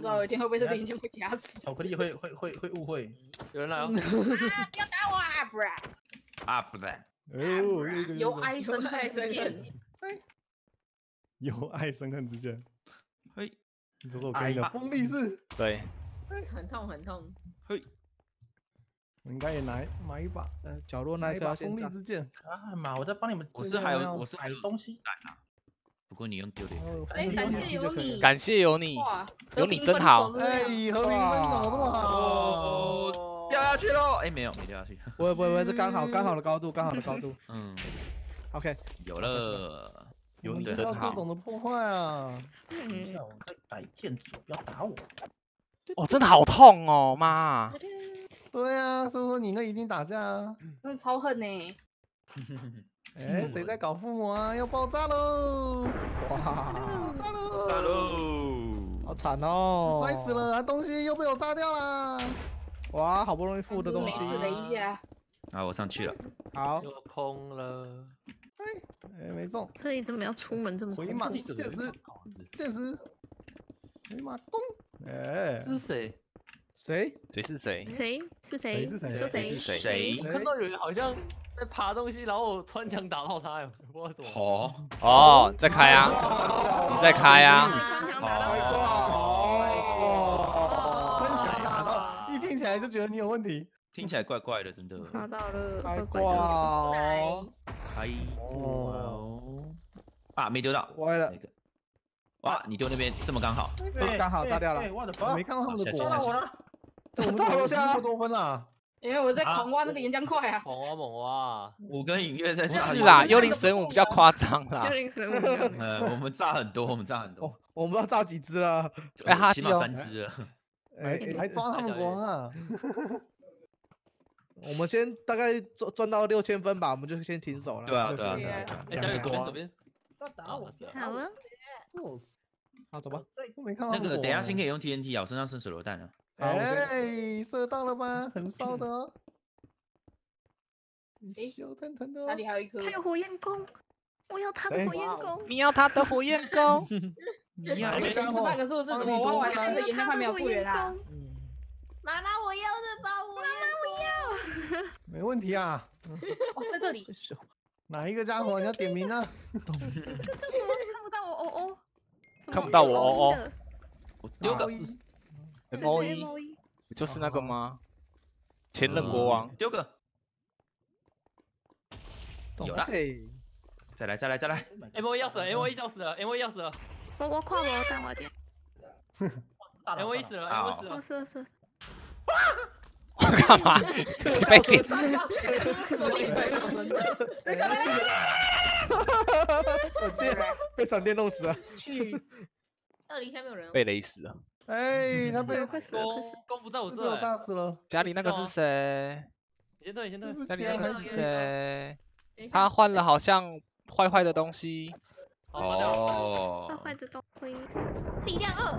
早有一天会被这个眼睛会夹死。 巧克力会误会。 有人来哦！ 不要打我啊！不然啊，不对， 由爱生恨之间。 有爱生恨之间。 嘿， 你说我跟你的锋利是？ 对， 很痛很痛。 嘿， 我应该也买一把， 角落那买一把锋利一颗要先炸。 之剑。 干嘛？我在帮你们。我是还有东西。不过你用丢的。 哎，感谢有你。 感谢有你， 哇， 有你真好。 哎，和平分手这么好。 掉下去喽！哎，没有掉下去。 不会，是刚好的高度，刚好的高度。 嗯 ，OK， 有了。 有你真好。各种的破坏啊！ 等一下，我再改建组，不要打我。 哦，真的好痛哦，妈！ 对啊，所以说你那一定打架啊！ 真的超恨呢。 哎，谁在搞附魔啊？要爆炸喽！ 哇， 炸喽！ 炸喽！ 好惨哦！ 摔死了，东西又被我炸掉了！ 哇，好不容易附的东西。 没事的一下。 啊，我上去了。 好。 又空了。 哎，没中。 这里怎么要出门这么回马剑士，回马弓。哎， 这是谁？ 谁是谁？ 谁是谁？ 说谁是谁？ 谁？ 我看到有人好像在爬东西，然后我穿墙打到他，不知道什么。 哦，在开啊！你在开啊！ 穿墙打到穿墙打到，一听起来就觉得你有问题， 听起来怪怪的，真的。 抓到了， 开怪怪挂。 开哦！啊，没丢到。 歪了。 哇，你丢那边这么刚好。 刚好炸掉了。 我没看到他们的果。 到我了。 炸楼下多分啦！ 因为我在狂挖那个岩浆块啊。 猛挖猛挖。 我跟影月在炸。 是啦，幽灵神武比较夸张啦。 幽灵神武。 我们炸很多，我们炸很多。 我们不知道炸几只了。 哎， 起码3只了。 哎，还抓他们国王啊！ 我们先大概赚到6000分吧，我们就先停手了。 对啊。 哎，小雨左边。 要打我！ 好啊。 好，走吧。 没看到。 那个等下先可以用 TNT 啊，我身上剩手榴弹了。 哎，射到了吗？很烧的哦。羞腾腾的。 哪里还有一颗？ 他有火焰弓，我要他的火焰弓。 你要他的火焰弓？ 你要可是我这怎么挖完现在岩浆块没有复原啊？ 妈妈，我要的吧，妈妈我要。 没问题啊。 哦，在这里。 哪一个家伙？你要点名呢？ 这个叫什么？看不到我哦哦。 看不到我哦哦。 我丢个 MOE，就是那个吗？前任国王。 丢个。有了。再来。 MOE 要死了 ，MOE 要死了 ，MOE 要死了。 我跨我打麻将。 MOE 死了 ，MOE 死了。 是。 干嘛？你被电？ 被闪电弄死了。 去。2零下面有人。 被雷死了。 哎，他被快死了，快死了！ 弓不在我这， 我炸死了。 家里那个是谁？ 你先退。 家里那个是谁？他换了好像坏的东西。 哦。 坏的东西。 力量2。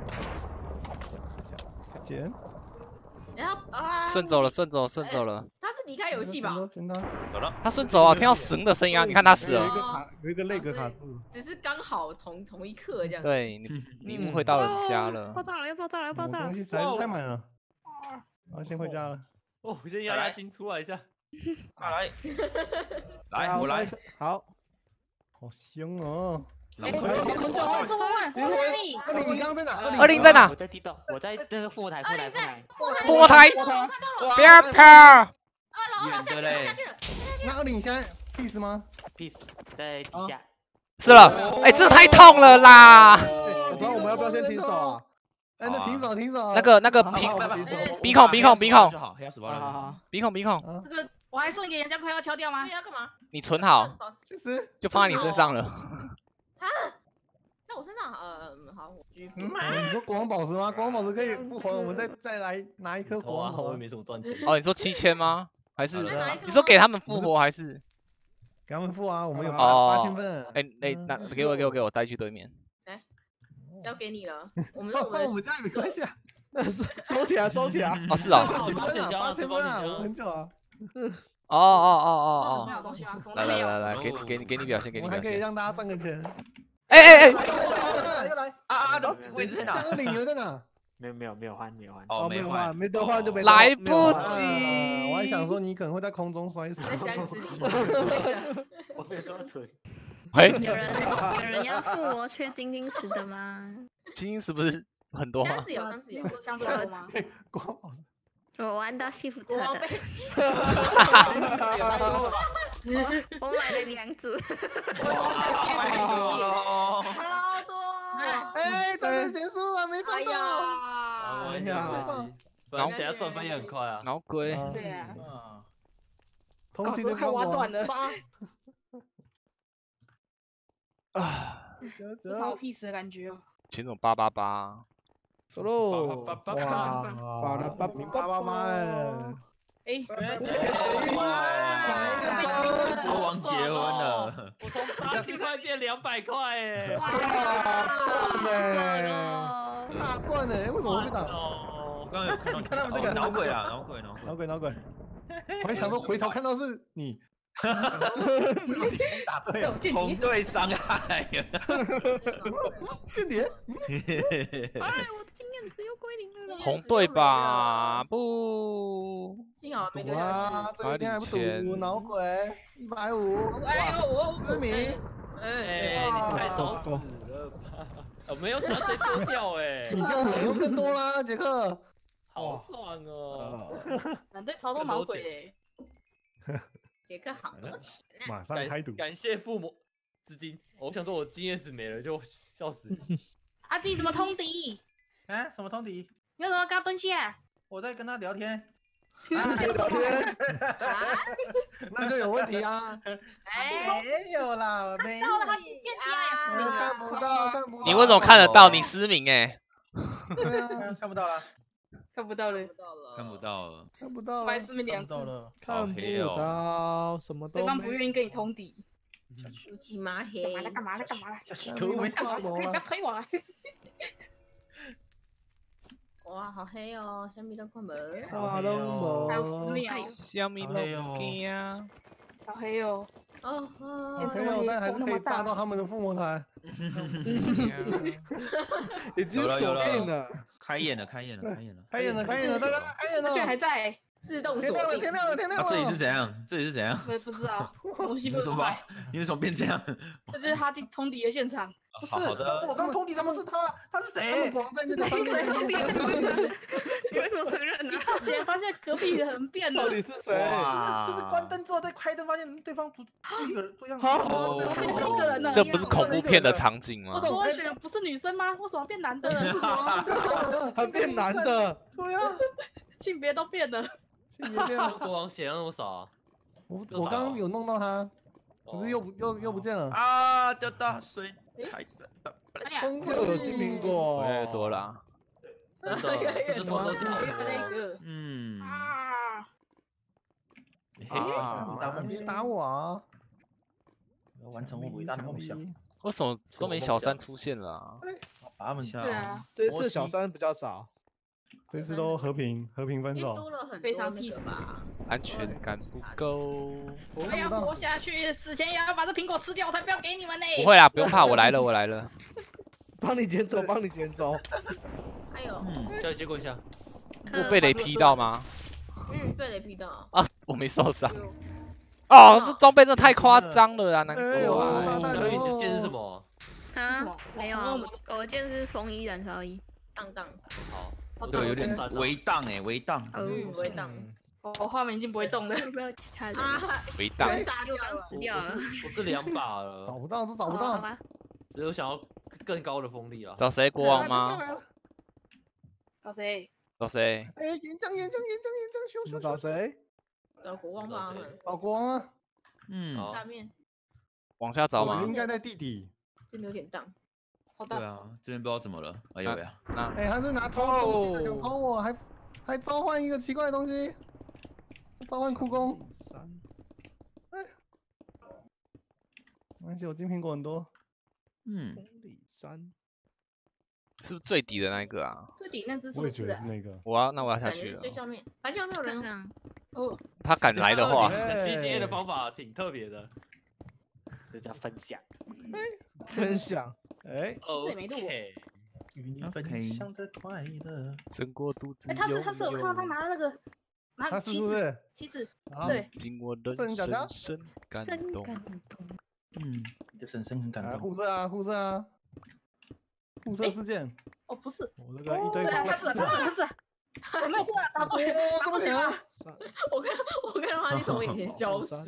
捡。 然后啊。 顺走了。 他是离开游戏吧？ 走了。 他顺走啊，听到绳的声音啊，你看他死了。有一个那个卡住。 只是刚好同一刻这样。 对你误会到人家了。 爆炸了！要爆炸了！ 东西实在是太满了。我先回家了。 哦，我先压惊出来一下。 下来。来，我来。 好。 好香哦！ 这么慢， 你刚刚在哪 ？20在哪？ 我在地道，我在那个复活台。 复活台，不要跑！ 远的嘞。 那20现在 peace 吗 ？peace 在底下。 是了，哎，这太痛了啦！ 我们要不要先停手啊？ 哎，那停手。 那个鼻孔。鼻孔。 这个我还送一个岩浆块要敲掉吗？要干嘛？ 你存好，就放在你身上了。 啊，在我身上，好，我继续。 你说国王宝石吗？国王宝石可以复活，我们再来拿一颗国王。 我也没什么赚钱。 哦，你说7000吗？还是你说给他们复活还是？ 给他们复啊，我们有8000分。 哎，那给我带去对面。 来，交给你了。我们家也没关系啊。 收起来。 哦，是哦。 8000分啊，我很久啊。 哦。来，给你表现， 我还可以让大家赚个钱。 哎， 又来啊！位置在哪？ 江领牛在哪？ 没有换。 哦， 没换， 没得换就没。 来不及。 我还想说你可能会在空中摔死。 在箱子里。 我没有这么蠢。 喂， 有人要付我缺金晶石的吗？ 金晶石不是很多吗？ 箱子有，箱子有吗？ 光我玩到西福特的， 国王杯。 我买了2组。 好多。 哎，战争结束了，没放到。 哎呀，不然等下赚分也很快啊。 脑鬼。 对啊。 同期的快挖断了。 啊， 这好屁事的感觉哦。 前种888。 走喽！ 哇， 巴拉巴巴妈哎！ 哎， 国王结婚了， 我从80块变200块哎！ 赚呢，大赚呢！为什么会被打？ 我刚刚有看到， 你看他们这个脑鬼啊，脑鬼， 脑鬼！我还想说回头看到是你，打对了， 红队伤害， 间谍。 哎，我的经验值又归零了。 红队吧？不。 幸好没丢哇，这一天还不赌，脑鬼150。 哎呦，我失明。 哎，你太早死了吧？我没有想到被丢掉哎。 你这样钱又更多啦，杰克。 好爽哦！ 反对超多脑鬼哎。杰克好多钱啊！ 马上开赌。 感谢父母资金。我想说我经验值没了就笑死。 阿弟怎么通敌？ 啊？什么通敌？ 你为什么跟他蹲下？ 我在跟他聊天。 聊天， 那就有问题啊！ 没有啦，没有。 他不见我看不到。 你为什么看得到？你失明哎。 看不到了。 看不到了， 看不到了。 白失明2次， 看不到，什么都。 对方不愿意跟你通敌。 乌漆麻黑。 干嘛了？ 可恶，没干嘛？不要推我！ 哇，好黑哦，小米都看不。 哇，都没。 还有失明， 小米都惊啊！ 好黑哦。 哦， 没有，但还是可以炸到他们的附魔台。 已经锁定了。 开演了， 大家开演了， 居然还在自动锁定。 天亮了！ 这里是怎样？ 我也不知道，东西你为什么变这样？ 这就是他通敌的现场。 不是，我刚通敌他们是他是谁？光在那个上面通敌的你为什么承认呢？发现隔壁人变了。 到底是谁？ 就是关灯之后再开灯，发现对方不一样。 好， 一个人呢？ 这不是恐怖片的场景吗？ 我怎么会选不是女生吗？为什么变男的了？ 他变男的。 对啊， 性别都变了。 国王血量那么少啊？ 我刚刚有弄到他，可是又不见了啊！掉大水。 风又有金苹果， 越来越多了。 真的，这是偷偷抢的。 别打我啊！ 要完成我伟大的梦想。 为什么都没小三出现了啊？ 把他们吓。 对啊， 这次小三比较少， 这次都和平分手。 多了很非常 peace 吧。 安全感不够。 我要活下去，死前也要把这苹果吃掉，我才不要给你们呢。 不会啦，不用怕，我来了。 帮你捡走。 还有， 叫你接过一下。 我被雷劈到吗？ 被雷劈到。 啊，我没受伤。哦，这装备真的太夸张了啊！难怪。 你的剑是什么？ 啊，没有啊，我剑是风衣燃烧衣。 荡。 好， 对，有点微荡哎，微荡。 微荡。 我画面已经不会动了。不要其他人。 微荡。 又刚死掉了。 我是2把了。 找不到。 好吧。 只有想要更高的锋利啊。 找谁？国王吗？ 找谁？ 哎，岩浆， 找谁？ 找国王吧。 找国王啊。 下面。 往下找吗？ 应该在地底。 真的有点荡。 对啊，这边不知道怎么了。哎呦呀！ 他是拿偷东西想偷我，还召唤一个奇怪的东西，召唤酷弓。没关系，我金苹果很多。 是不是最底的那个啊？ 最底那只是我也觉得是那个。 那我要下去了。 最下面，反正有没有人？ 哦， 他敢来的话， 吸经验的方法挺特别的， 这叫分享。 分享。 哎， 这也没录。 与你分享的快乐。 撑过肚子。 他是我看到他拿那个他是不是旗子？ 对，经我人深深感动。 你的深深很感动。 互射啊，互射啊，互射事件。 哦，不是， 我那个一堆他是，我没有过来，他不， 这么强！ 我看到他就从我眼前消失。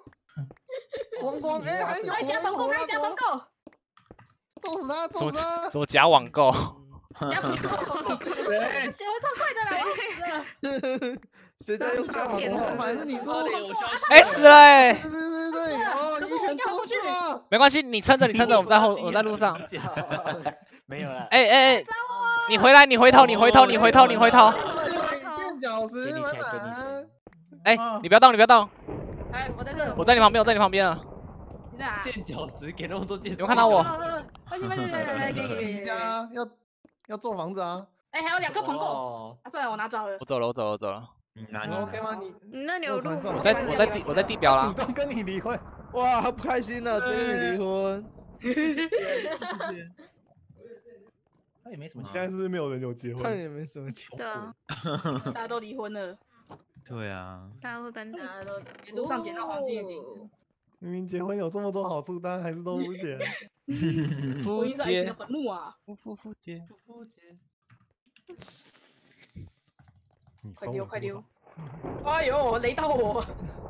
光哎，还有加防购，加防购， 揍死他，揍死他！ 说假网购。 加防购，对，写会超快的啦， 谁在用假网购？ 反正你说， 哎，死了哎！ 对，哦，一拳抽死了。 没关系，你撑着，我在路上。 没有了。 哎，你回来，你回头。 垫脚石， 哎，你不要动。 哎，我在这， 我在你旁边了。 你在哪？ 垫脚石给那么多箭， 有没有看到我？ 快给家要做房子啊！ 哎，还有2颗棚购，算了，我拿走了。 我走了。 你 OK 吗？你那你有录？ 我在地表啦。 主动跟你离婚， 哇，他不开心了，直接跟你离婚。 他也没什么。 现在是不是没有人有结婚？ 他也没什么结婚。 对啊， 大家都离婚了。 对啊， 大家都单身， 路上捡到黄金的金库。 明明结婚有这么多好处，但还是都不捡。 夫结坟墓啊！ 夫结。 快溜！哎呦，雷到我！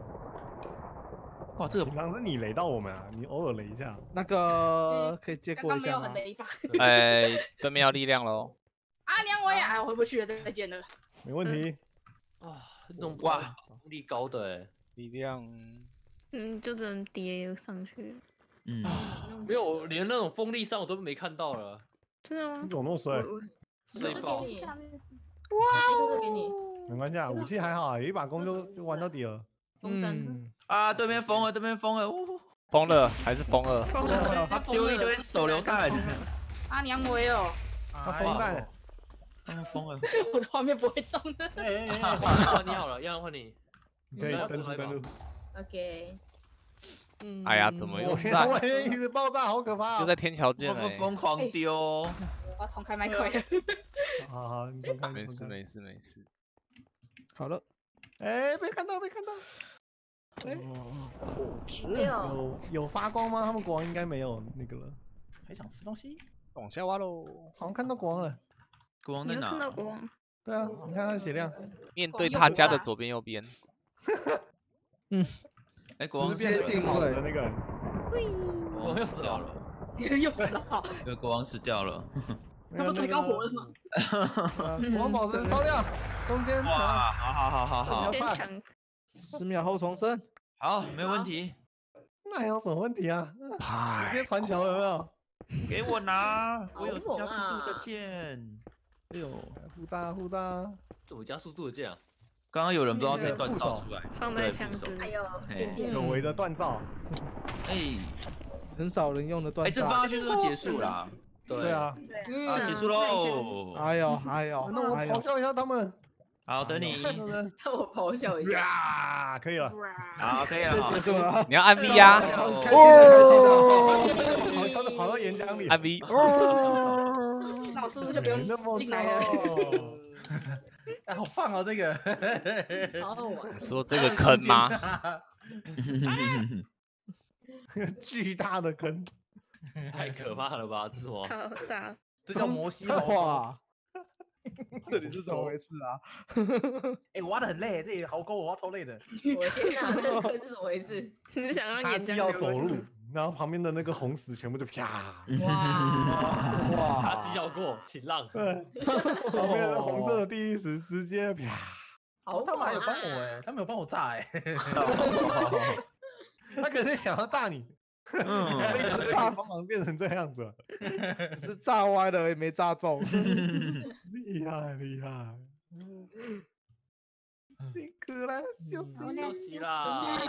哇，这个平常是你雷到我们啊，你偶尔雷一下。 那个可以借过一下吗？ 哎，对面要力量喽。 阿娘我也回不去了，再见了。 没问题。 啊，弄哇，力高的哎， 力量。 就只能叠上去。 没有，连那种风力上我都没看到了。 真的吗？ 你怎么那么衰？ 衰爆！ 哇，给你。 没关系啊，武器还好啊，有一把弓就玩到底了。 风声啊，对面疯了， 疯了还是疯了？ 他丢一堆手榴弹。 阿娘我也有。 他疯弹。 疯了。 我的画面不会动的。 换你好了，要换你。 可以登录。 OK。 哎呀，怎么又在？ 我一直爆炸，好可怕！ 又在天桥见了。 疯狂丢。 我要重开麦克。 好，你重开。 没事。 好了。 哎，被看到。哎，有发光吗？他们国王应该没有那个了。 还想吃东西？ 往下挖喽。 好像看到国王了。 国王在哪？ 看到国王。 对啊，你看他的血量。 面对他家的左边、右边。 哎，国王直接定位的那个人。 国王死掉了。 又死了。 对，国王死掉了。 他不最高火了吗？ 国王宝石烧掉，中间。 哇，好。 坚强。 10秒后重生。 好，没问题。 那有什么问题啊？直接传球有没有？ 给我拿，我有加速度的剑。哎呦， 护炸！ 这我加速度的剑啊！ 刚刚有人不知道谁锻造出来， 放在箱子里。 哎呦， 久违的锻造。 哎， 很少人用的锻造。 哎，这放下去就结束了。 对啊。 啊，结束喽！ 哎呦， 那我咆哮一下他们。 好，等你。 让我咆哮一下。 呀，可以了。 好，可以了， 结束了。 你要按 V 呀。 咆哮的跑到岩浆里。 按 V。 那我是不是就不用进来了？ 哎，好棒哦，这个。 好好玩。 你说这个坑吗？ 巨大的坑。 太可怕了吧？这是什么？ 好大。 这叫摩西哇！这里是怎么回事啊？ 哎，挖的很累，这里壕沟我挖超累的。 我的天哪，这坑是怎么回事？ 你是想让他岩浆要走路，然后旁边的那个红石全部就啪。 哇！ 他既要过，请让。 旁边的红色的地狱石直接啪。 好， 他们还有帮我哎，他们有帮我炸哎。 他可是想要炸你。炸帮忙变成这样子， 只是炸歪了，也没炸中。 厉害，辛苦了，休息啦。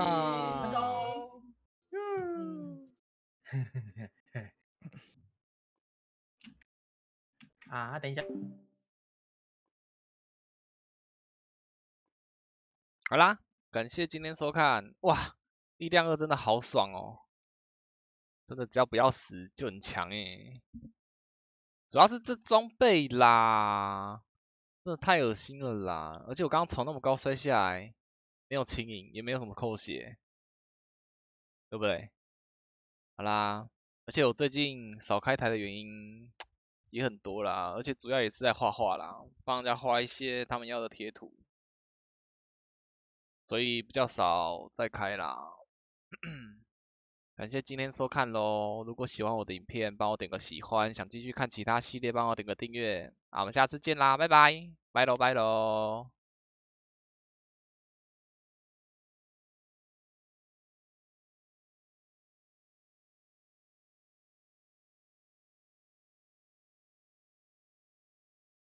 啊，等一下。 好啦，感谢今天收看。哇，力量2真的好爽哦。 真的只要不要死就很强主要是这装备啦，真的太恶心了啦！而且我刚刚从那么高摔下来，没有轻盈，也没有什么扣血，对不对？好啦，而且我最近少开台的原因也很多啦，而且主要也是在画画啦，帮人家画一些他们要的贴图，所以比较少再开啦。感谢今天收看咯，如果喜欢我的影片，帮我点个喜欢，想继续看其他系列，帮我点个订阅。好，我们下次见啦，拜拜，拜喽拜喽。